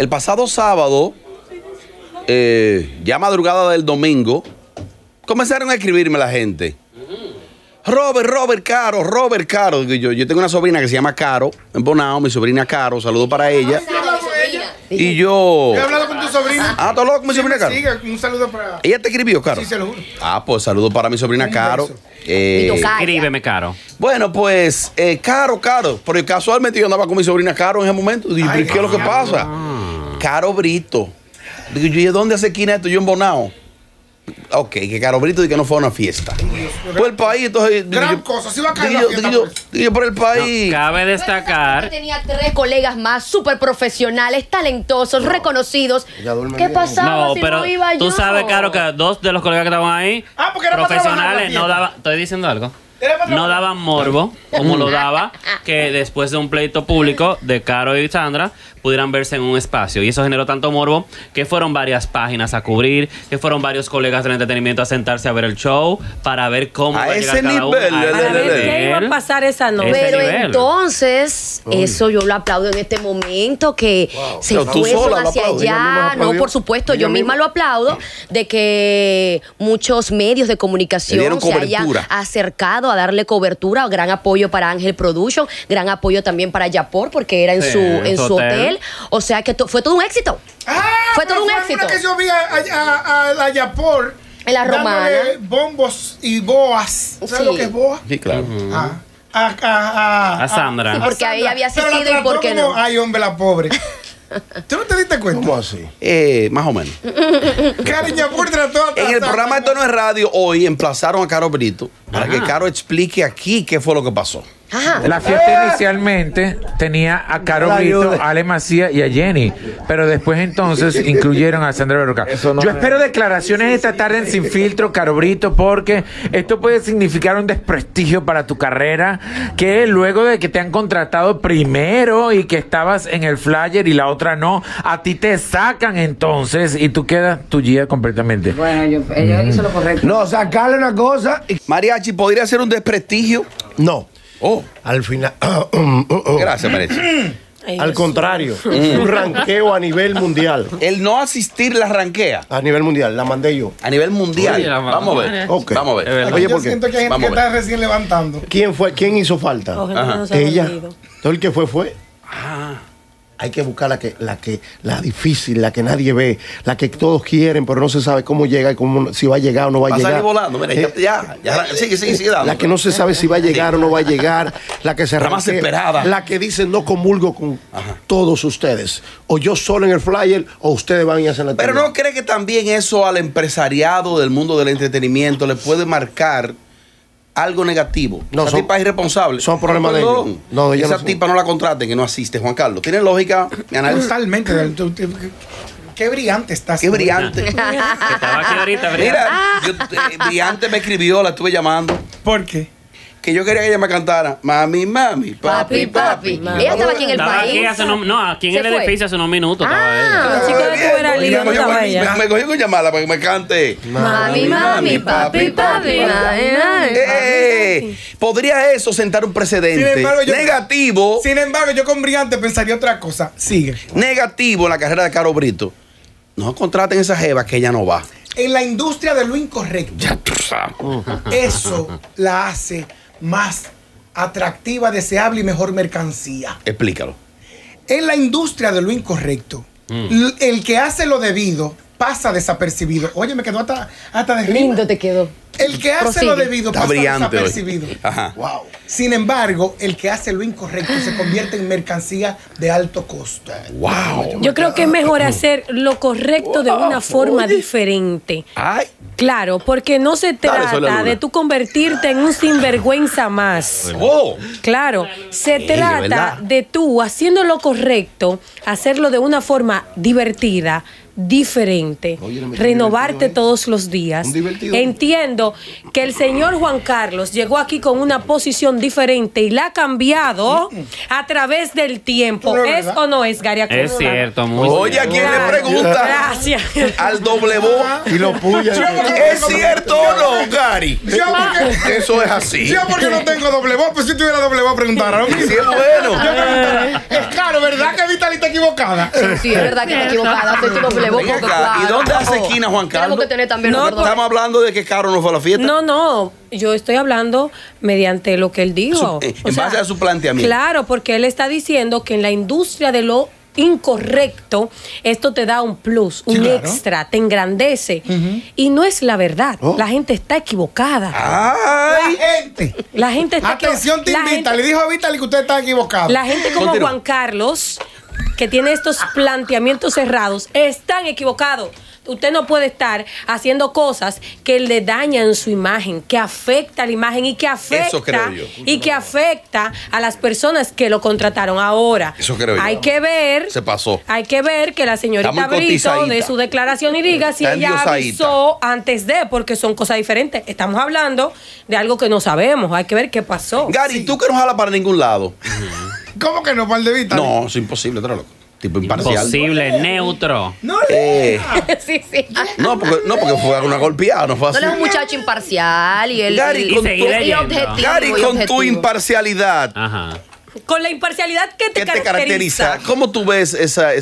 El pasado sábado, ya madrugada del domingo, comenzaron a escribirme la gente. Robert Caro. Yo tengo una sobrina que se llama Caro, en Bonao, mi sobrina Caro, saludo para ella. Y yo... He hablado con tu sobrina. Ah, ¿tú hablado con mi sobrina Caro? Sigue, un saludo para... ¿Ella te escribió, Caro? Sí, se lo juro. Ah, pues saludo para mi sobrina Caro. Escríbeme, Caro. Bueno, pues, Caro. Porque casualmente yo andaba con mi sobrina Caro en ese momento. Digo, ¿qué es lo que pasa? Caro Brito. Digo, ¿y dónde hace esquina esto? Yo en Bonao. Ok, que Caro Brito dice que no fue a una fiesta. Por el país, entonces... Gran cosa, sí va a caer la fiesta, Digo, por el país... No, cabe destacar... Tenía 3 colegas más súper profesionales, talentosos, reconocidos. ¿Qué pasaba No, si pero no iba yo? tú sabes, Caro, que 2 de los colegas que estaban ahí, porque era para trabajar profesionales, la no fiesta. daban... Estoy diciendo algo. Era para No trabajar. daban morbo, como lo daba que después de un pleito público de Caro y Sandra pudieran verse en un espacio. Y eso generó tanto morbo que fueron varias páginas a cubrir, que fueron varios colegas del entretenimiento a sentarse a ver el show para ver cómo A iba a ese llegar cada uno. nivel, A ese Para ver qué nivel. iba a pasar esa noche. Ese Pero nivel. entonces, eso yo lo aplaudo en este momento, que se Pero tú fueron sola lo hacia aplaudes, ella misma allá. aplaudió. No, por supuesto, Ella yo misma misma. lo aplaudo, de que muchos medios de Le comunicación dieron se hayan cobertura. acercado a darle cobertura. Gran apoyo para Ángel Production, gran apoyo también para Yapor, porque era en Sí, en su su hotel. hotel. O sea que fue todo un éxito. Fue todo un éxito. Una que yo vi a la Yapor En la romana. dándole bombos y boas. ¿Sabes Sí. lo que es boa? Sí, claro. A Sandra. Sí, porque ahí había Pero la asistido y por qué trató no. como, ay, hombre, la pobre. ¿Tú no te diste cuenta? ¿Cómo así? Más o menos. Karen Yapor trató a En el programa Esto No es Radio, hoy emplazaron a Caro Brito para que Ajá. Caro explique aquí qué fue lo que pasó. Ajá. La fiesta inicialmente tenía a Caro Brito, a Ale Macías y a Jenny, pero después entonces incluyeron a Sandra Berroca. Yo espero declaraciones esta tarde en Sin Filtro, Caro Brito, porque esto puede significar un desprestigio para tu carrera, que luego de que te han contratado primero y que estabas en el flyer y la otra no, a ti te sacan entonces y tú quedas tuya completamente. Bueno, ella hizo lo correcto. No, sacarle una cosa. Mariachi, ¿podría ser un desprestigio? No. Oh, Al final. gracias, Mariachi. Al contrario. Un ranqueo a nivel mundial. El no asistir la ranquea A nivel mundial. La mandé yo. a nivel mundial. Oye, la Vamos a ver. Ok. Vamos a ver. Es verdad. Oye, Yo ¿por qué? siento que hay gente Vamos que a está recién levantando. ¿Quién fue? ¿Quién hizo falta? O gente que no se ha Ella. dormido. Todo el que fue. Hay que buscar la difícil, la que nadie ve, la que todos quieren, pero no se sabe cómo llega y cómo, si va a llegar o no va a Va a llegar. salir volando. Mira, ya. Sigue dando. La que no se sabe si va a llegar o no va a llegar, la que se La más ranquea, esperada. la que dice no comulgo con todos ustedes. O yo solo en el flyer o ustedes van y hacen la Pero tarea. ¿no cree que también eso al empresariado del mundo del entretenimiento le puede marcar algo negativo? No, Esa son- tipa es irresponsable. son problemas de Perdón. ellos. No, de ellos Esa no son. tipa no la contraten, que no asiste, Juan Carlos. ¿Tiene lógica mi análisis? Totalmente. Qué brillante estás. Qué brillante. Estaba aquí ahorita, Mira, brillante me escribió, la estuve llamando, ¿Por qué? que yo quería que ella me cantara Mami, mami, papi, papi. Ella estaba aquí en el Estaba país. aquí hace aquí en Se el fue. edificio hace unos minutos. Estaba ella. La chica de Cuba era Y linda, me cogió estaba con- ella. me cogió con llamarla para que me cante. Mami, mami, papi, papi. ¿Podría eso sentar un precedente Sin embargo, yo- negativo, Sin embargo, yo con brillante pensaría otra cosa. Sigue. negativo en la carrera de Caro Brito? No contraten esa jeva que ella no va. En la industria de lo incorrecto, Ya tú sabes. eso la hace más atractiva, deseable y mejor mercancía. Explícalo. En la industria de lo incorrecto, el que hace lo debido pasa desapercibido. Oye, me quedó hasta de rima. Lindo te quedó. El que hace Prosigue. lo debido Está pasa brillante hoy. desapercibido. Ajá. Wow. Sin embargo, el que hace lo incorrecto se convierte en mercancía de alto costo. Wow. Yo creo que es mejor hacer lo correcto de una forma diferente. Ay. Claro, porque no se Dale, Soy la trata Luna. de tú convertirte en un sinvergüenza más. Oh. Claro, se trata ¿verdad? de tú haciendo lo correcto, hacerlo de una forma divertida, diferente, renovarte todos los días. Entiendo que el señor Juan Carlos llegó aquí con una posición diferente y la ha cambiado a través del tiempo. ¿Es o no es, Gary Acosta? Es cierto, muy Oye, ¿a quién le pregunta? Gracias. Al doble voz. Y lo puya. ¿Es cierto o no, Gary? Eso es así. Yo porque no tengo doble voz, pues si tuviera doble voz preguntaron. Sí, es bueno. Yo preguntara, es claro, ¿verdad que Vitali está equivocada? Sí, es verdad que está equivocada. Soy tu doble voz, Venga porque, acá, claro. ¿y dónde hace esquina Juan Carlos? Tenemos que tener también No, los verdaderos. Estamos hablando de que Caro no fue a la fiesta. No, yo estoy hablando mediante lo que él dijo. En base a su planteamiento. Claro, porque él está diciendo que en la industria de lo incorrecto, esto te da un plus, un claro. extra, te engrandece. Y no es la verdad. La gente está equivocada. Ay. La gente está Atención, te la invita. gente- Le dijo a Vitali que usted está equivocado. La gente como Continúa. Juan Carlos, que tiene estos planteamientos cerrados, están equivocados. Usted no puede estar haciendo cosas que le dañan su imagen, que afecta la imagen y que Eso creo afecta yo. y que afecta a las personas que lo contrataron. Ahora, Eso creo yo. hay que ver, Se pasó. hay que ver que la señorita Está muy Brito cotizadita. de su declaración y diga si Está ella endiosadita. avisó antes de, porque son cosas diferentes. Estamos hablando de algo que no sabemos. Hay que ver qué pasó. Gary, tú que no jalas para ningún lado. ¿Cómo que no, par de Vitali? No, es imposible, tú eres loco. Tipo imparcial. Imposible, neutro. No, Sí, sí. No, porque fue una golpeada, no fue No, así. él es un muchacho imparcial y él Gary, y con seguir tu- leyendo. objetivo. Gary, y con tu objetivo. imparcialidad, Ajá. Con la imparcialidad que ¿qué te caracteriza? ¿Cómo tú ves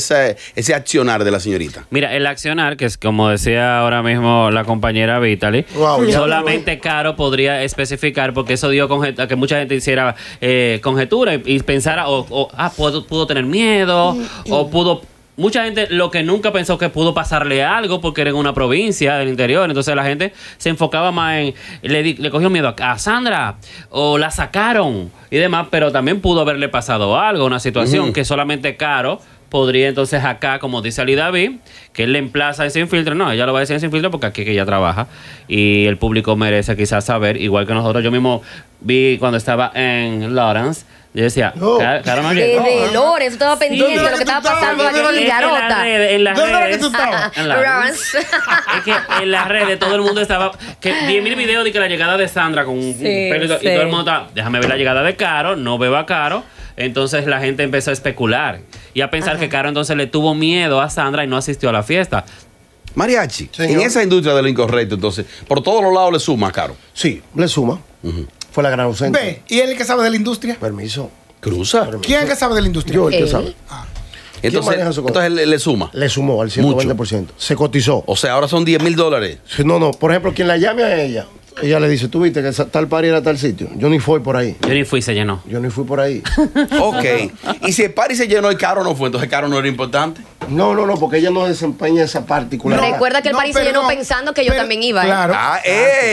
ese accionar de la señorita? Mira, el accionar, que es como decía ahora mismo la compañera Vitaly, Wow, ya solamente Caro podría especificar, porque eso dio a que mucha gente hiciera conjetura y pensara, pudo tener miedo, o pudo. Mucha gente lo que nunca pensó que pudo pasarle algo porque era en una provincia del interior. Entonces la gente se enfocaba más en... Le cogió miedo a Sandra o la sacaron y demás, pero también pudo haberle pasado algo, una situación que solamente Caro podría entonces acá, como dice Ali David, que él le emplaza en Sin Filtro. No, ella lo va a decir en Sin Filtro porque aquí que ella trabaja y el público merece quizás saber, igual que nosotros. Yo mismo vi cuando estaba en Lawrence, yo decía, Caro no llegó. De Lores, estaba pendiente de lo que estaba pasando aquí en Garota. En las ¿Dónde era que redes. tú estabas? En las redes. Es que en las redes todo el mundo estaba. Que 10.000 videos de que la llegada de Sandra con un pelo y todo el mundo estaba. Déjame ver la llegada de Caro, no veo a Caro. Entonces la gente empezó a especular y a pensar que Caro entonces le tuvo miedo a Sandra y no asistió a la fiesta. Mariachi, Señor. en esa industria de lo incorrecto, entonces, por todos los lados le suma, Caro. Sí, le suma. Fue la gran ausente. Ve, ¿y él el que sabe de la industria? Permiso. Cruza. ¿Quién es el que sabe de la industria? Yo, el que Él. sabe. Entonces, maneja su cosa? entonces le suma. Le sumó al 120%. Se cotizó. O sea, ahora son $10,000. Sí, no. Por ejemplo, quien la llame a ella, ella le dice, tú viste que tal party era tal sitio. Yo ni fui por ahí. Yo ni fui, se llenó. Yo ni fui por ahí. Ok. Y si el party se llenó y Caro no fue, entonces Caro no era importante. No, porque ella no desempeña esa particularidad. Recuerda que el party se llenó pensando que yo también iba. Claro. Ah,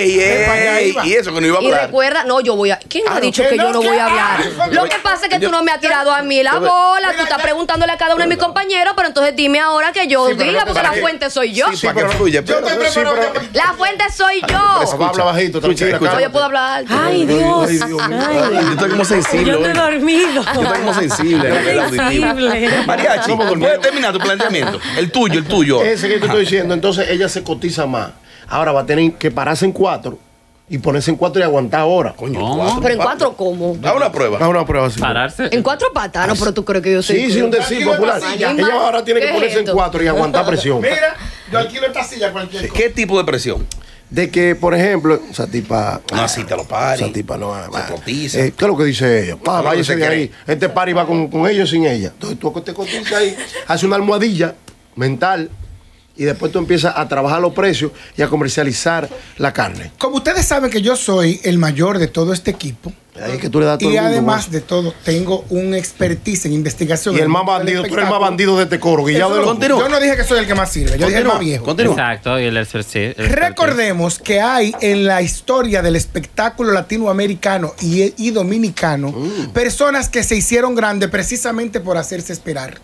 allá ey. iba. Y eso que no iba a Y hablar. recuerda, no, yo voy a. ¿Quién ha dicho que que yo no, no que- voy a hablar? Ay, Lo que pasa es que tú no me has tirado a mí la bola, tú estás preguntándole a cada uno de mis compañeros, pero entonces dime ahora que yo Sí, pero diga, no te porque la sabes. fuente soy yo. Sí, para que fluya. Yo estoy Pero- preparado. La fuente soy yo. Habla bajito, tranquila. escucha. No, yo puedo hablar alto. Ay, Dios. Ay, Dios mío. Ay. Yo estoy como sensible. Yo no he hoy. dormido. Yo estoy como sensible a nivel auditivo. Sensible. Mariachi, ¿puedes terminar tu planteamiento? El tuyo. Ese que te estoy diciendo, entonces ella se cotiza más. Ahora va a tener que pararse en 4 y ponerse en 4 y aguantar ahora. Coño, No. Pero en 4, ¿cómo? Da una prueba. Da una prueba así. Pararse. En 4 patas, no, pero tú crees que yo soy. Sí, un decir popular. Ay, Ella ahora tiene que ¿qué ponerse es en esto? 4 y aguantar presión. Mira, yo alquilo esta silla cualquier cosa. ¿Qué tipo de presión? De que, por ejemplo, esa tipa. No, así te lo pares. Esa tipa no. Se cotiza. ¿Qué es lo que dice ella? lo que Váyase se de cree. ahí. Este party va con ellos sin ella. Entonces tú te cotizas ahí, hace una almohadilla mental y después tú empiezas a trabajar los precios y a comercializar la carne. Como ustedes saben que yo soy el mayor de todo este equipo, Ahí es que tú le das a todo y el mundo, además güey. de todo, tengo un expertise en investigación. Y el en más mundo del bandido, tú eres el más espectáculo. bandido de este coro, Guillado de Eso los... no- Yo no dije que soy el que más sirve, yo dije el más viejo. Continúa. Exacto, y el expertise. Recordemos que hay en la historia del espectáculo latinoamericano y dominicano personas que se hicieron grandes precisamente por hacerse esperar.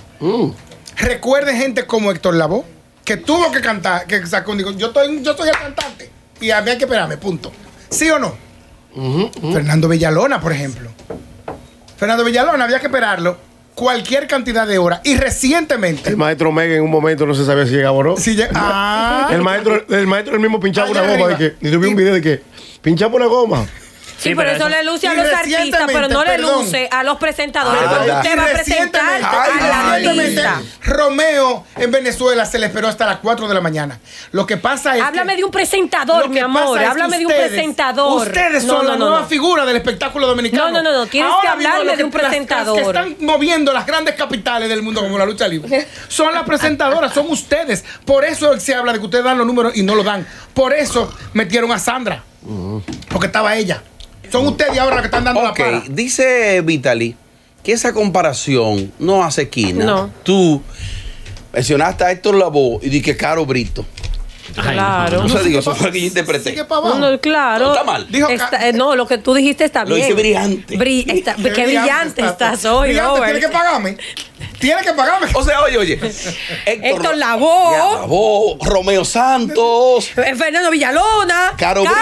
Recuerden gente como Héctor Lavoe, que tuvo que cantar, que sacó, digo, yo soy el cantante y había que esperarme, punto. ¿Sí o no? Fernando Villalona, por ejemplo. Fernando Villalona había que esperarlo cualquier cantidad de horas. Y recientemente. El maestro Mega en un momento no se sabía si llegaba o no. Si el maestro él mismo pinchaba Allá una goma. arriba. Y subí un video de que pinchaba una goma. Sí, por eso le luce a los artistas, pero no le luce a los presentadores. Porque usted va a presentar a la lista. Romeo en Venezuela se le esperó hasta las 4 de la mañana. Lo que pasa es Háblame de un presentador, mi amor. Háblame de un presentador. Ustedes son la nueva figura del espectáculo dominicano. No. Tienes que hablarme de un presentador. Las que están moviendo las grandes capitales del mundo como la lucha libre. Son las presentadoras, son ustedes. Por eso se habla de que ustedes dan los números y no lo dan. Por eso metieron a Sandra. Porque estaba ella. Son ustedes ahora los que están dando la para. Dice Vitaly que esa comparación no hace esquina. No. Tú mencionaste a Héctor Lavoe y di que Caro Brito. Claro. No sé, digo, eso fue lo que yo interpreté. Sigue para abajo. No, claro. No, está mal. No, lo que tú dijiste está Lo bien. hice brillante. Qué brillante estás hoy, Brillante, Robert. tiene que pagarme. Tiene que pagarme. O sea, oye. Héctor Lavoe. Romeo Santos. Fernando Villalona. Caro Brito,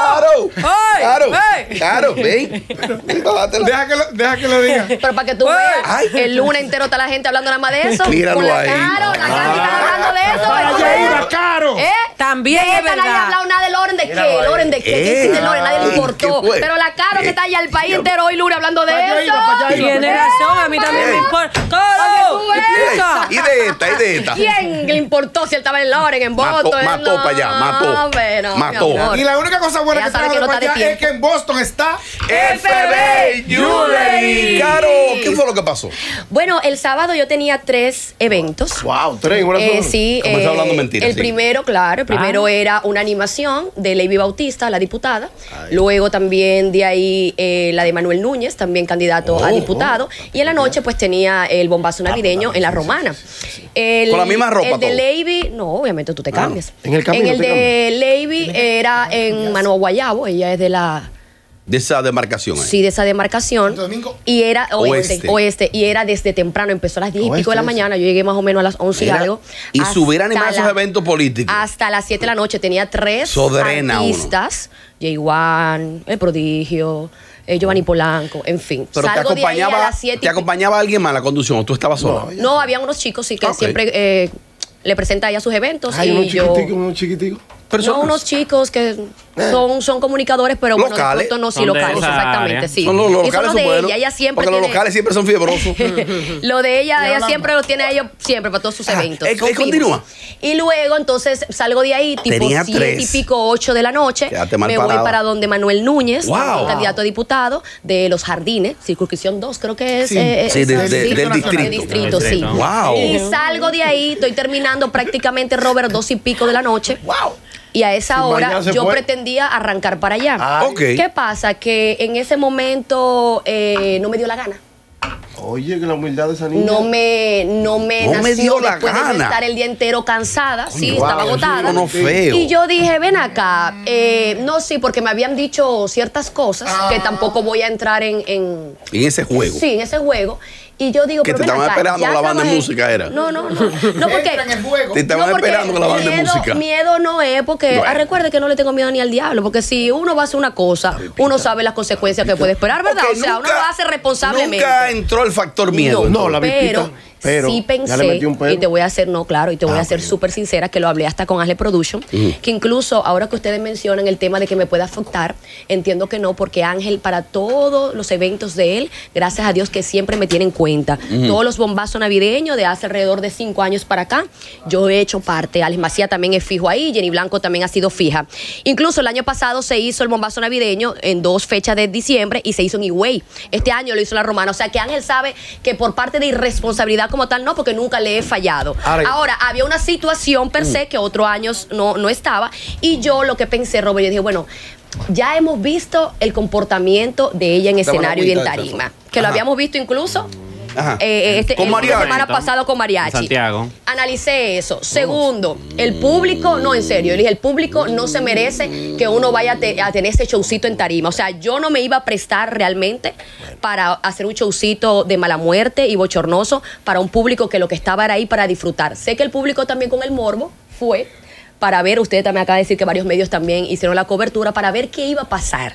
Caro, ven. Deja que lo diga. Pero para que tú veas, el lunes entero está la gente hablando nada más de eso. Míralo con la ahí. Caro, la Caro está hablando de eso. Allá iba Caro. También es Nadie ha verdad. hablado nada de Loren de qué. Loren de qué. ¿Qué hiciste Loren? Nadie le importó. ¿Qué fue? Pero la Caro que está allá el país entero hoy lunes hablando de Para allá eso. iba, para allá iba. Tiene razón, a mí también me importa. ¡Caro! Para que tú explica. Y de esta. ¿Quién le importó si él estaba en Loren, en Mató Boston? para allá, mató. Bueno, Mató. mi amor. Y la única cosa buena Ella que sabe trajo que de no para está de allá es tiempo. que en Boston está FB Jewelry. Caro, ¿qué fue lo que pasó? Bueno, el sábado yo tenía 3 eventos. Wow, 3 en una sola. Sí, Comenzó hablando mentiras, el sí. primero, claro, el primero era una animación de Lady Bautista, la diputada. Luego también de ahí la de Manuel Núñez, también candidato a diputado. Y en la noche pues tenía el bombazo navideño en la Romana. Con la misma ropa El de todo. Lady, no, obviamente tú te cambias. en el camino el te de Lady era en Mano Guayabo, ella es de la... De esa demarcación ahí. Sí, de esa demarcación. Santo Domingo. Y era Oeste. oeste. Y era desde temprano. Empezó a las 10 y pico de la Oeste, mañana. Yo llegué más o menos a las 11 y Era- algo. y Hasta subir a animar esos la- eventos políticos. Hasta las 7 de la noche. Tenía 3 Eso drena artistas. Jay Wan, El Prodigio, Giovanni Polanco, en fin. Pero Salgo de ahí a las 7 te acompañaba alguien más a la conducción o tú estabas sola. No, habían unos chicos, sí, que Ok. siempre le presenta a ella sus eventos. Hay y unos yo... chiquiticos, unos chiquiticos. No, unos chicos que son comunicadores, pero bueno, de Locales. pronto no, sí, Son de locales, esa exactamente, área. sí. Son los Y locales son los son de buenos. ella, ella siempre Porque los tiene... locales siempre son fibrosos. Lo de ella hablando. siempre lo tiene a ellos siempre para todos sus eventos. Son continúa. fijos. Y luego entonces salgo de ahí tipo Tenía 7 y 3. pico, 8 de la noche. Quédate mal Me voy parado. para donde Manuel Núñez, Wow. candidato a diputado de Los Jardines, circunscripción 2 creo que es. Sí. Sí, esa, del distrito. del distrito, sí. Distrito. Wow. Y salgo de ahí, estoy terminando prácticamente, Robert, 2 y pico de la noche. Wow. Y a esa Sí, hora mañana se yo fue. pretendía arrancar para allá. Ok. ¿Qué pasa? Que en ese momento no me dio la gana. Oye, que la humildad de esa niña. No me No me nació dio la después de gana. estar el día entero cansada. Sí, wow, estaba eso agotada. no feo. Y yo dije, ven acá. No, sí, porque me habían dicho ciertas cosas que tampoco voy a entrar en En ese juego. Sí, en ese juego. Y yo digo, Que pero te ven estaban acá, esperando ya la banda de trabajé. música, era. No, porque... Entra en el juego. Te estaban porque esperando con la banda de música. Miedo no es porque Bueno. recuerde que no le tengo miedo ni al diablo, porque si uno va a hacer una cosa, uno sabe las consecuencias que puede esperar, ¿verdad? Ok, O sea, uno lo hace responsablemente. Nunca entró el factor miedo. No, la vipita, pero sí ya pensé, le metí un pelo. y te voy a hacer, y te voy a ser súper sincera, que lo hablé hasta con Ángel Production, que incluso ahora que ustedes mencionan el tema de que me puede afectar, entiendo que no, porque Ángel, para todos los eventos de él, gracias a Dios que siempre me tiene en cuenta. Todos los bombazos navideños de hace alrededor de 5 años para acá, yo he hecho parte. Alex Macía también es fijo ahí, Jenny Blanco también ha sido fija. Incluso el año pasado se hizo el bombazo navideño en 2 fechas de diciembre y se hizo en Higüey. Este año lo hizo en la Romana. O sea que Ángel sabe que por parte de irresponsabilidad como tal, no, porque nunca le he fallado. Ahora, había una situación per se que otros años no estaba. Y yo lo que pensé, Robert, yo dije, bueno, ya hemos visto el comportamiento de ella en Estaba escenario y en la agüita, tarima. eso. Que lo Ajá. habíamos visto incluso Ajá. con Con el fin de mariachi. semana pasado con mariachi. En Santiago. Analicé eso. Segundo, el público, no, en serio, yo dije, el público no se merece que uno vaya a tener ese showcito en tarima. O sea, yo no me iba a prestar realmente para hacer un showcito de mala muerte y bochornoso para un público que lo que estaba era ahí para disfrutar. Sé que el público también con el morbo fue para ver, usted también acaba de decir que varios medios también hicieron la cobertura para ver qué iba a pasar.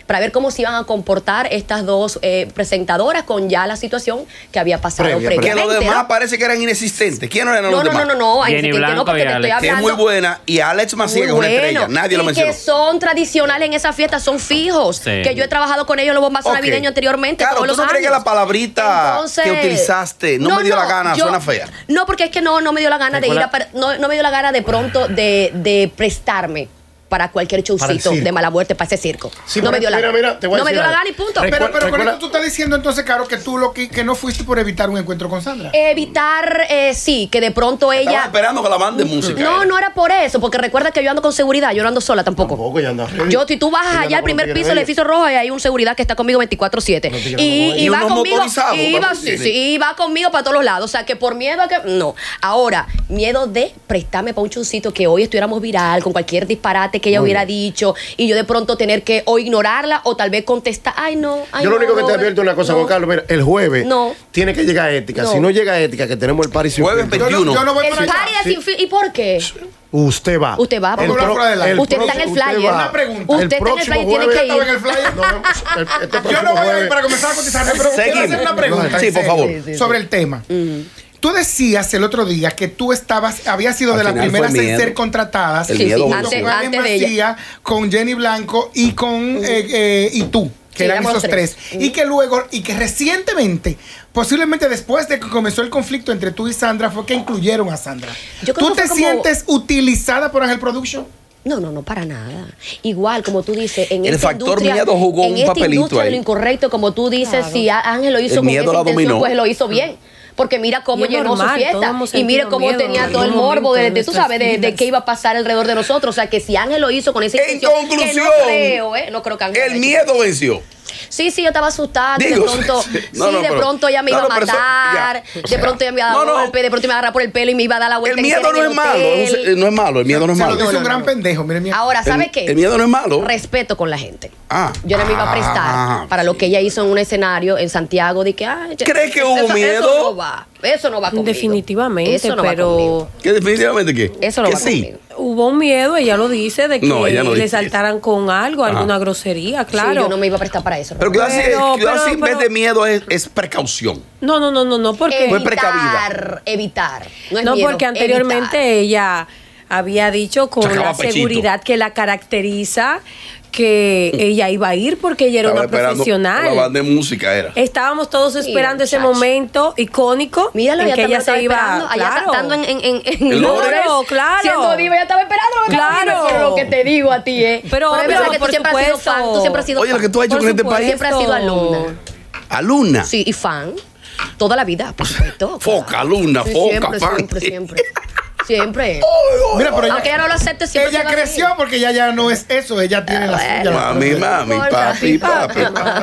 para ver cómo se iban a comportar estas dos presentadoras con ya la situación que había pasado previamente. Que los demás parece que eran inexistentes. ¿Quién eran los demás? No, Jenny Blanco porque y te estoy Alex. Que es hablando. muy buena y Alex Macías que es una estrella. Nadie lo mencionó. Que son tradicionales en esa fiesta, son fijos. Sí. Que yo he trabajado con ellos en los bombazos navideños anteriormente. Claro, todos ¿tú los no crees que años. la palabrita Entonces, que utilizaste no me dio la gana? Suena fea. No, porque es que no me dio la gana de ir a... No me dio la gana de pronto de prestarme para cualquier showcito de mala muerte, para ese circo. Sí, no me dio la gana. mira, te voy a no me decir dio la algo. gana y punto. Pero con esto tú estás diciendo entonces, Caro, que tú que no fuiste por evitar un encuentro con Sandra. Evitar, sí, que de pronto Estaba ella... esperando que la mande música. No era por eso, porque recuerda que yo ando con seguridad, yo no ando sola tampoco. Tampoco, ya anda ready. Yo, si tú bajas Ella allá al no primer tiene piso del ready. edificio rojo y hay un seguridad que está conmigo 24/7. Y va unos conmigo. motorizados, Y va, sí. y va conmigo para todos los lados. O sea, que por miedo a que. No. Ahora, miedo de prestarme para un chuncito que hoy estuviéramos viral con cualquier disparate que ella hubiera dicho y yo de pronto tener que o ignorarla o tal vez contestar. Ay, no. Yo lo único que te advierto es una cosa, Juan Carlos. Mira, el jueves tiene que llegar Ética. No. Si no llega Ética, que tenemos el party sin Jueves filtro, 21. Yo no voy El para allá. party de sin fin. ¿Y por qué? usted va. Usted va. Vamos a hablar fuera del aire. Usted está en el flyer. va. Una pregunta. Usted está en el flyer, tiene que Yo estaba en ir. el flyer. Nos vemos este Yo próximo no voy a ir jueves. para comenzar a cotizar, pero quiero Seguimos. hacer una pregunta. Sí, en por serio, favor. sobre el tema. Tú decías el otro día que tú habías sido Al de las final primeras fue en miedo. ser contratadas. El Sí, miedo sí, venció. Con Ale antes de ella. Macías, con Jenny Blanco y con y tú, que Sí, eran éramos esos los tres. tres. Y que luego, y que recientemente, posiblemente después de que comenzó el conflicto entre tú y Sandra, fue que incluyeron a Sandra. Yo creo ¿Tú que te fue como- sientes utilizada por Ángel Production? No, para nada. Igual, como tú dices, en El esta factor industria, miedo jugó en un esta papelito industria de ahí. lo incorrecto, como tú dices, Claro. si Ángel lo hizo El con miedo esa la intención, dominó. pues lo hizo bien. Porque mira cómo Y es llenó normal, su fiesta. todos hemos Y mire sentido cómo miedo tenía en todo el algún morbo momento de de tú sabes, de nuestras qué iba a pasar alrededor de nosotros. O sea, que si Ángel lo hizo con esa En intención, conclusión, que no creo que Ángel lo el haya miedo venció. Sí, yo estaba asustada. Digo, de pronto, no, no, de pero- pronto ella me no, iba a no, pero eso, matar. ya, o de sea, pronto ella me iba a dar no, no. golpe. De pronto me iba a agarrar por el pelo y me iba a dar la vuelta. El miedo entera no en es el malo. hotel. No es malo. El miedo no es Se lo malo. dice un gran pendejo, mire mi Ahora, ¿sabe qué? El miedo no es malo. Respeto con la gente. Ah. Yo no me iba a prestar para lo que ella hizo en un escenario en Santiago de que ¿Crees que hubo miedo? Eso no va conmigo. Definitivamente, Eso no va pero conmigo. ¿Que definitivamente qué? Eso no que va sí. conmigo. hubo un miedo, ella lo dice, de que No, ella no le dice saltaran con algo, alguna grosería, claro. Sí, yo no me iba a prestar para eso. Pero cuidado, Pero- en vez de miedo es precaución. No, porque... Fue precavida. Evitar. No, es No, miedo, porque anteriormente evitar. ella había dicho con Sacaba la pechito. seguridad que la caracteriza que ella iba a ir porque ella era Estaba una esperando profesional. La banda de música era. Estábamos todos esperando ese muchacho. momento icónico Míralo, en ya que ella se iba. esperando, allá Claro. estando en El Lores. Claro. Siendo diva, ya estaba esperando. Claro. Pero lo que te digo a ti, Pero es verdad que tú por siempre has sido supuesto. fan. Tú siempre has sido Oye, lo fan. que tú has hecho Por con este supuesto. país. Siempre has sido alumna. Alumna. Sí, y fan. Toda la vida, por supuesto. Foca, alumna, Sí, foca, fan. Siempre. Siempre. Mira, pero Aunque ella no lo acepte, siempre ella se va a creció seguir. porque ella ya no es eso, ella tiene la suya. la Mami, propia. mami, Por papi, papi.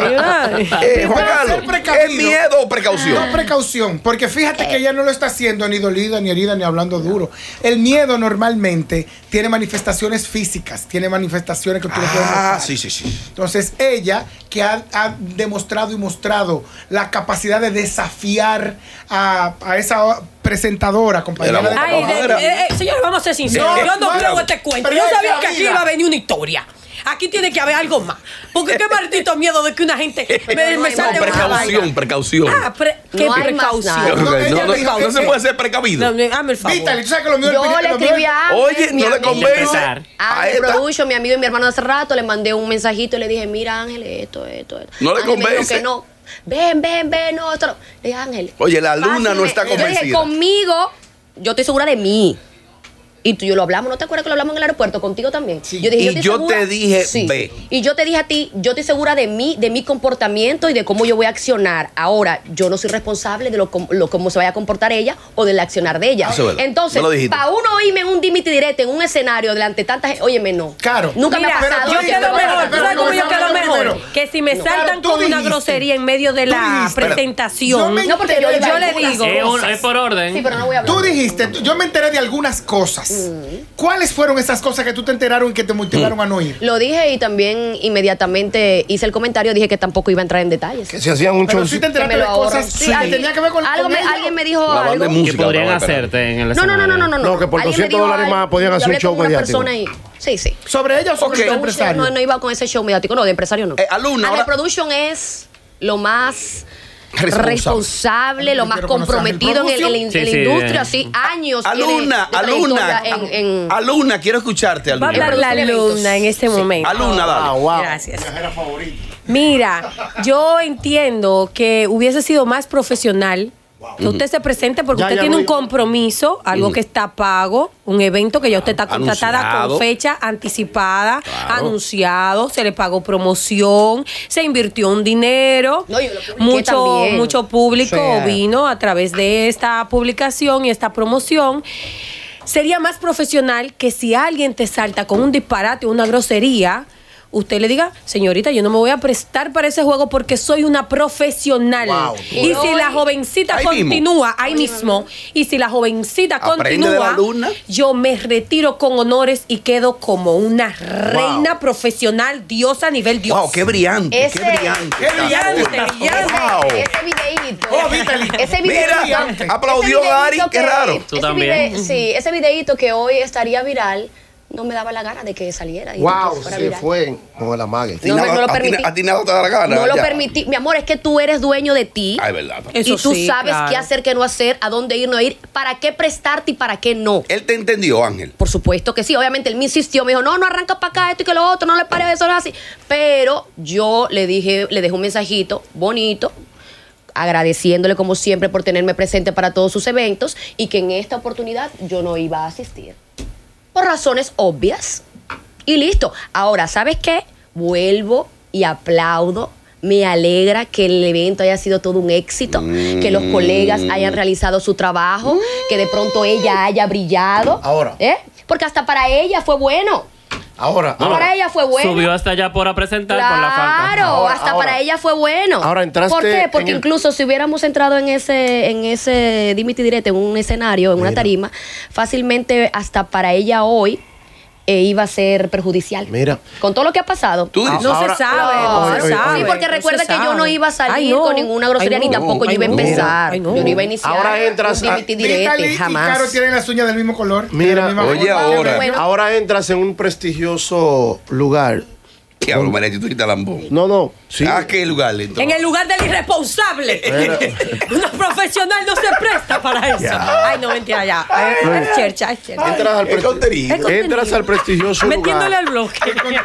Ay, Juan Pero Carlos, ser precavido. ¿es miedo o precaución? No, precaución, porque fíjate que ella no lo está haciendo ni dolida, ni herida, ni hablando duro. El miedo normalmente tiene manifestaciones físicas, tiene manifestaciones que tú le puedes Ah, notar. sí, sí, sí. Entonces ella, que ha demostrado y mostrado la capacidad de desafiar a esa presentadora, compañera Era de Ay, Ahora- señor, vamos a ser sinceros. No, yo no no, creo este cuento. pero Yo es sabía la que aquí vida. iba a venir una historia. Aquí tiene que haber algo más. Porque qué maldito miedo de que una gente me no hay salga más una nada. vaina. Precaución. Ah, ¿qué No hay más precaución? nada. Ok, No, ella no, dijo no se que- puede ser precavido. Hazme el favor. Vítale, tú sabes que lo mío Yo le escribí a Ángel, Oye, mi no le amigo, convence. Empezar. A Ángel esta. Production, mi amigo y mi hermano de hace rato, le mandé un mensajito y le dije, mira Ángel, esto. No le Ángel me dijo convence. que no. Ven, no, esto no. Le dije, Ángel. Oye, la luna no fácilmente. está Yo dije, convencida. conmigo, yo estoy segura de mí. Y tú y yo lo hablamos, ¿no te acuerdas que lo hablamos en el aeropuerto contigo también? Sí. Yo dije, Y estoy yo segura. te dije, ve. Y yo te dije a ti, yo estoy segura de mi comportamiento y de cómo yo voy a accionar. Ahora, yo no soy responsable de cómo se vaya a comportar ella o del accionar de ella. Eso es verdad. Entonces, No lo dijiste. para uno irme en un dimiti directo en un escenario delante de tanta gente, óyeme, no. Claro. Nunca Mira, me ha pasado. yo tú quedo dices, mejor. ¿Tú espérate, sabes cómo yo espérate, quedo mejor? primero. Que si me Claro, saltan tú con una dijiste. grosería en medio de Tú la dijiste. Yo presentación. me No, porque yo le iba a digo. Es por orden. Sí, pero no voy a hablar. Tú dijiste, yo me enteré de algunas cosas. ¿Cuáles fueron esas cosas que tú te enteraron y que te motivaron a no ir? Lo dije y también inmediatamente hice el comentario, dije que tampoco iba a entrar en detalles. Que se hacían un show. Pero sí te enteraste Que me de lo ahorro. cosas Sí, que tenía que ver con alguien me dijo La banda de algo. música. Que podrían estaba hacerte en el No, escenario. No, que por Alguien me $200 dijo más algo. podían Yo hacer un hablé show con una mediático. persona y- Sí. ¿Sobre ella o sobre Ok. el empresario? No iba con ese show mediático, no, de empresario no. Alumna, Ale ahora- Production es lo más Responsable. lo más Quiero conocer a comprometido en Production. la Sí, industria, sí, años. Alumna, tiene de trayectoria en- quiero escucharte, Va a alumna. hablar la producir eventos. alumna en este momento. Alumna, dale. wow. Gracias. Mira, yo entiendo que hubiese sido más profesional que usted se presente porque Ya, usted ya tiene lo un digo. compromiso, algo que está pago, un evento que ya usted está contratada Anunciado. con fecha anticipada, Claro. anunciado, se le pagó promoción, se invirtió un dinero, No, yo lo publiqué también. mucho público Sí. vino a través de esta publicación y esta promoción. Sería más profesional que si alguien te salta con un disparate o una grosería, usted le diga, señorita, yo no me voy a prestar para ese juego porque soy una profesional. Wow. Y si la jovencita Ahí mismo. continúa, ahí mismo, y si la jovencita Aprende de la continúa, alumna. yo me retiro con honores y quedo como una reina profesional, diosa a nivel Dios. Wow, qué brillante, Ese- qué brillante. Qué brillante, brillante. Wow. Ese videíto. Oh, Vítali. Ese Mira, videíto. aplaudió ese Gary, videíto qué que- raro. Tú ese también. sí, ese videíto que hoy estaría viral, no me daba la gana de que saliera. Y de Wow, que fuera se viral. fue con el amague. No, no lo permití. A ti nada te da la gana. No lo ya. permití. Mi amor, es que tú eres dueño de ti. Ay, verdad. Eso y tú sí, sabes claro. qué hacer, qué no hacer, a dónde ir, no ir, para qué prestarte y para qué no. Él te entendió, Ángel. Por supuesto que sí. Obviamente él me insistió, me dijo, no arranca para acá esto y que lo otro, no le pares eso, no es así. Pero yo le dejé un mensajito bonito, agradeciéndole como siempre por tenerme presente para todos sus eventos y que en esta oportunidad yo no iba a asistir. Por razones obvias. Y listo. Ahora, ¿sabes qué? Vuelvo y aplaudo. Me alegra que el evento haya sido todo un éxito, que los colegas hayan realizado su trabajo, que de pronto ella haya brillado. Ahora. Porque hasta para ella fue bueno. Ahora, Para ella fue bueno. Subió hasta allá por presentar por la falta. Claro, Ahora, hasta ahora. para ella fue bueno. Ahora entraste ¿Por qué? Porque en el- incluso si hubiéramos entrado en ese Dimity Direct, en un escenario, en una Mira. tarima, fácilmente hasta para ella hoy iba a ser perjudicial. Mira. Con todo lo que ha pasado. Tú dices. No Ahora- se sabe, Oye, no se oye, sabe. Sí, porque no recuerda se que yo no sabe. iba a salir Ay, no. con ninguna grosería, Ay, ni no. tampoco yo Ay, iba a no. empezar. Ay, no. Yo no iba a iniciar Ahora entras un a- Dimity Direct, Vítali y jamás. Caro tienen las uñas del mismo color. Mira, de la misma oye, forma. ahora. Bueno. ahora entras en un prestigioso lugar. Diablo, María, tú estás lambón. No, sí. ¿A qué lugar le entró? En el lugar del irresponsable. Una profesional no se presta para eso. Ay, no, mentira, ya. Es chercha, es chercha. Entras al, Es contenido. entras al prestigioso Metiéndole lugar al bloque.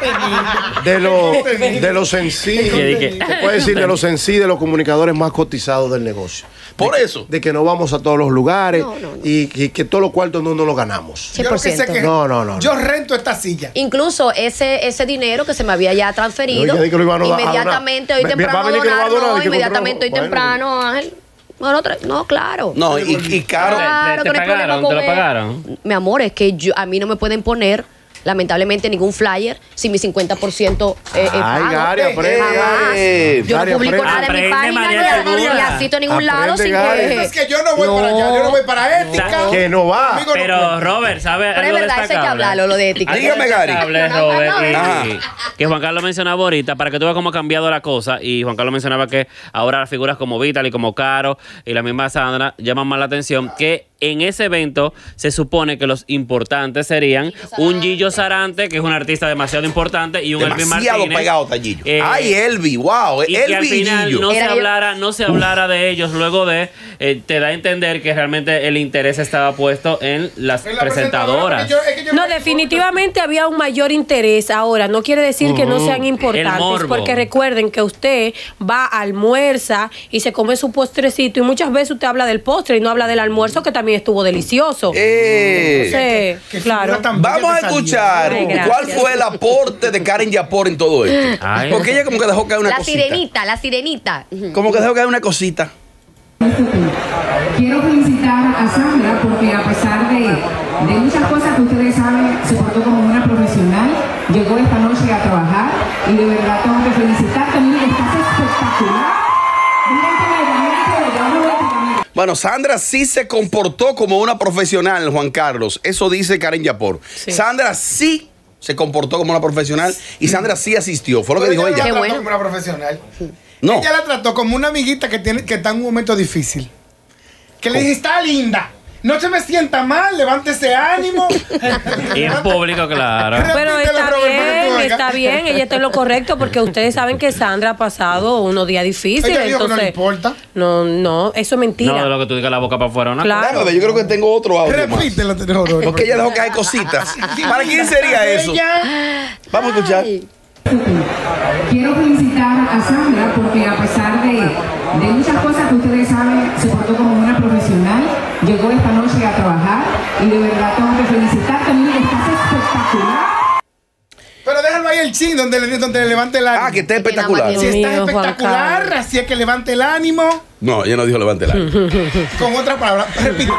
de los en sí, ¿Qué dije? se puede decir de los en sí, de los comunicadores más cotizados del negocio. Por eso. De que no vamos a todos los lugares No, no, no. y que todos los cuartos no nos los ganamos. Yo lo que sé 100%. que No. yo rento esta silla. Incluso ese dinero que se me había ya transferido, No, ya di que lo iban a donar. inmediatamente hoy Va a temprano venir que lo va a donar, donar, no, y que inmediatamente hoy bueno. temprano, Ángel. Bueno, no, claro. No, y Caro. Claro ¿Te que no hay pagaron? problema ¿Te con lo él. pagaron? Mi amor, es que a mí no me pueden poner, lamentablemente, ningún flyer si mi 50% es Ay, pago. Gary, aprende, Jamás. Gary. Yo Gary, no publico aprende. nada en mi Aprende, página María ni Segura. asito a ningún lado Aprende, sin Gary. que... Es que yo no voy para allá, yo no voy para ética. Que no va. Conmigo no Pero cuenta. Robert, ¿sabe Pero es algo verdad, eso hay que destacable? hablarlo, lo de ética. Algo Dígame, Gary. destacable, No, Robert, no, y- Ajá. que Juan Carlos mencionaba ahorita, para que tú veas cómo ha cambiado la cosa, y Juan Carlos mencionaba que ahora las figuras como Vítali, como Caro y la misma Sandra llaman más la atención, que en ese evento se supone que los importantes serían un Gillo Sarante, que es un artista demasiado importante, y un Elvi Demasiado Martínez. pegado, Tallillo. Eh, Ay, Elvi, wow. Y que al Elvi y final Gillo. no se Era hablara de ellos luego de te da a entender que realmente el interés estaba puesto en las En la presentadoras. presentadora, porque yo No, me- definitivamente había un mayor interés. Ahora, no quiere decir que no sean El importantes, morbo. porque recuerden que usted va, almuerza y se come su postrecito, y muchas veces usted habla del postre y no habla del almuerzo, que también estuvo delicioso. Entonces, Qué claro. figura tan bella Vamos a te salió. escuchar Ay, gracias. cuál fue el aporte de Karen Yapor en todo esto. Ay. Porque ella como que dejó caer una La cosita. sirenita. Como que dejó caer una cosita. Quiero felicitar a Sandra porque a pesar de muchas cosas que ustedes saben, se portó como una profesional, llegó esta noche a trabajar y de verdad tengo que felicitar también, estás espectacular. Miren que me gané, pero yo no voy a ganar. Bueno, Sandra sí se comportó como una profesional, Juan Carlos. Eso dice Karen Yapor. Sí. Sandra sí se comportó como una profesional y Sandra sí asistió. Fue lo que dijo ella. ella. No la Qué trató bueno. como una profesional. No. Ella la trató como una amiguita que está en un momento difícil. Que le dije, está linda. No se me sienta mal, levántese ánimo. Y en público, claro. Pero Repítelo, está Robert, porque tú bien, acá. está bien, ella está en lo correcto porque ustedes saben que Sandra ha pasado unos días difíciles. Ella dijo que no le Entonces, importa. no, eso es mentira. No de lo que tú digas la boca para afuera, ¿no? Claro. Déjame ver, yo creo que tengo otro audio más. Repítelo, Robert. Porque ella dejó caer cositas. ¿Para quién sería eso? Ella- Vamos a escuchar. Ay. Quiero felicitar a Sandra porque a pesar de muchas cosas que ustedes saben, se portó como una profesional, llegó esta noche a trabajar y de verdad tengo que felicitar también, estás espectacular. Pero déjalo ahí el chin donde le levante el ánimo. Ah, que está espectacular. Si Dios está mío, Juan espectacular, Carlos. así es que levante el ánimo. No, ella no dijo levante la. Con otras palabras, repítelo.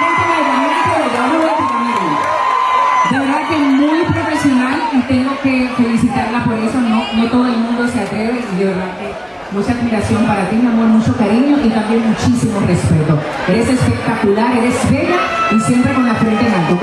De verdad que muy profesional y tengo que felicitarla por eso, no todo el mundo se atreve y de verdad que mucha admiración para ti, mi amor, mucho cariño y también muchísimo respeto. Eres espectacular, eres bella y siempre con la frente en alto, ¿ok?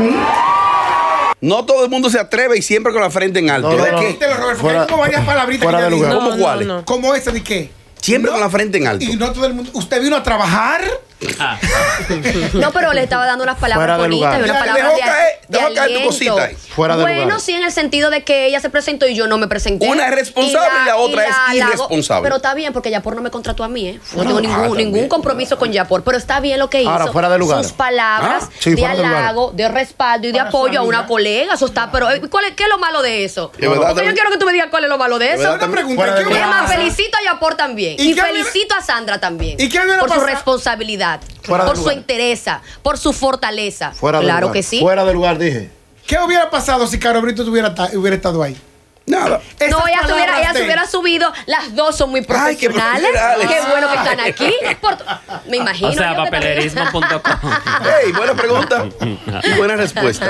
No todo el mundo se atreve y siempre con la frente en alto. No, no, ¿De no. qué? Repítelo, Robert, porque Fuera- hay como varias palabritas fuera que de ella lugar. dijo. ¿Cómo cuáles? no. ¿Cómo esa de qué? Siempre No. con la frente en alto. Y no todo el mundo. ¿Usted vino a trabajar? Ah. No, pero le estaba dando unas palabras Fuera de bonitas y lugar. unas Ya, palabras dejó caer- de dejó caer tu aliento. cosita ahí. Fuera de Bueno, lugar. sí, en el sentido de que ella se presentó y yo no me presenté. Una es responsable y la otra es halago. irresponsable. Pero está bien, porque Yapor no me contrató a mí, ¿eh? No Fuera tengo de lugar ningún también. compromiso con Yapor, pero está bien lo que hizo. Ahora, fuera de lugar. Sus palabras Ah, sí, de fuera de lugar. halago, de respaldo y de Para su apoyo a una amiga. colega. Eso está, pero ¿qué es lo malo de eso? Es verdad, Porque yo también. quiero que tú me digas cuál es lo malo de eso. verdad, Una pregunta. Fuera de ¿qué lugar. Es hubiera más, pasado? felicito a Yapor también. ¿Y Y qué hubiera- felicito a Sandra también. ¿Y qué hubiera por su pasado? responsabilidad, Fuera de por su lugar. entereza, por su fortaleza. Fuera de Claro lugar. que sí. Fuera de lugar, dije. ¿Qué hubiera pasado si Caro Brito hubiera estado ahí? Nada. Esas No, ella palabras se de- hubiera subido. Las dos son muy Ay, qué profesionales. profesionales. Qué bueno que están aquí. Me imagino. O sea, yo que también- papelerismo.com. Hey, buena pregunta y buena respuesta.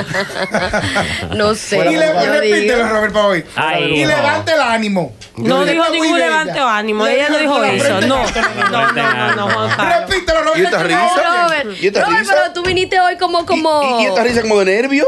No sé. Y le, yo repítelo, digo. Robert, para hoy. Ay, Y no. levante el ánimo. No Ella dijo está muy ningún bella. levante o ánimo. Le Ella no dijo con la eso. frente No, en alto. no, Juan Carlos. Repítelo, Robert. ¿Y esta que risa? no, Robert, ¿Y esta Robert, risa? pero tú viniste hoy como. ¿Y esta risa como de nervio?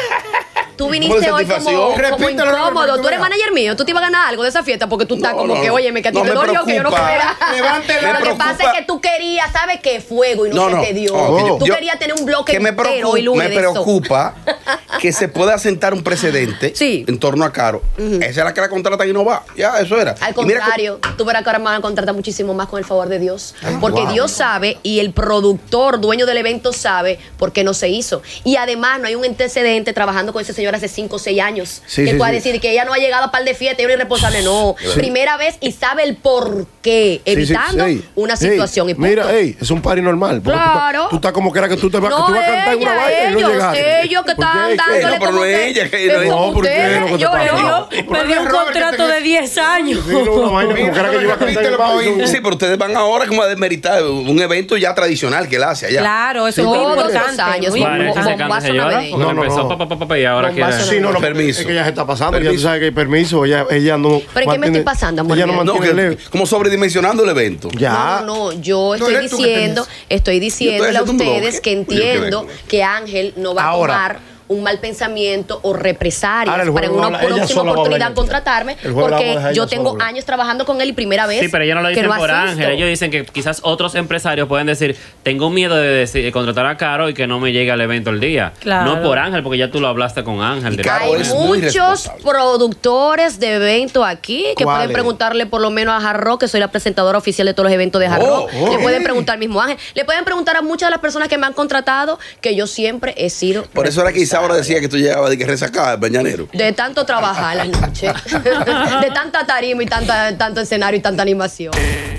Tú como viniste de hoy como satisfacción. Repítelo, Robert, incómodo. para que Tú eres vea. manager mío. Tú te ibas a ganar algo de esa fiesta porque tú estás No, como no, que, no. oye, que a ti No, te me dolió que yo no preocupa. fuera. Levante el Me Lo que ánimo. pasa es que tú querías, ¿sabes qué? Fuego y no, se te dio. no, Tú querías tener un bloque que me entero y lunes me de eso. preocupa que se pueda sentar un precedente Sí. en torno a Caro. Esa es la que la contrata y no va. Ya, eso era. Al Y mira que- contrario, tú verás que ahora me van a contratar muchísimo más con el favor de Dios. Porque wow. Dios sabe y el productor, dueño del evento, sabe por qué no se hizo. Y además no hay un antecedente trabajando con ese señor hace 5 o 6 años. Sí, que sí, pueda sí. decir que ella no ha llegado a par de fiestas y es irresponsable. No. Primera vez y sabe el por qué, Sí, sí, evitando sí. una Ey, situación. Y punto. mira, ey, es un party normal. porque Claro. Tú estás como que era que tú te vas, No, que tú vas a cantar en una ella, vaina y no ellos, llegaste. ellos que ¿Por están qué? dándole No, pero como no es que- ella, que que no, como ¿por qué? ustedes, Lo que te yo pasa. no. Perdió un Robert, contrato que te- de 10 años. Sí, no, una vaina como que era que yo iba a cantar en el Repítelo para baile. oír. Sí, pero ustedes van ahora como a desmeritar un evento ya tradicional que él hace allá. Claro, eso es muy Todos los importante. años, muy Bueno, Bueno, importante. ese se bombazo canta, se llora. navideño. Porque No, no, empezó no. y ahora Bombazo quiere. Sí, no, no, Permiso. es que ya se está pasando, ya Permiso. tú sabes que hay permiso, ella no. ¿Pero en qué me estoy pasando, amor Ella no mío? No, mantiene que, leve. como sobredimensionando el evento. Ya. No, yo No, estoy eres tú que diciendo, tienes. estoy diciéndole a haciendo un ustedes bloque. que Yo quiero entiendo ver. que Ángel no va Ahora. a tomar un mal pensamiento o represalias Ahora el para en juego una habla- ella próxima sola va a oportunidad hablar. contratarme, El juego la vamos a porque dejar yo ella tengo sola. años trabajando con él y primera vez Sí, pero ellos no lo que dicen por asisto. Ángel. Ellos dicen que quizás otros empresarios pueden decir, tengo miedo de contratar a Caro y que no me llegue al evento el día. Claro. No por Ángel, porque ya tú lo hablaste con Ángel. Y Caro Hay es muy muchos responsable. productores de eventos aquí que ¿Cuáles? pueden preguntarle por lo menos a Jarro, que soy la presentadora oficial de todos los eventos de Jarro. Oh, Le pueden preguntar al mismo Ángel. Le pueden preguntar a muchas de las personas que me han contratado que yo siempre he sido Por eso era que Isaura decía que tú llegabas de que resacaba el mañanero. de tanto trabajar las noches, de tanta tarima y tanto escenario y tanta animación.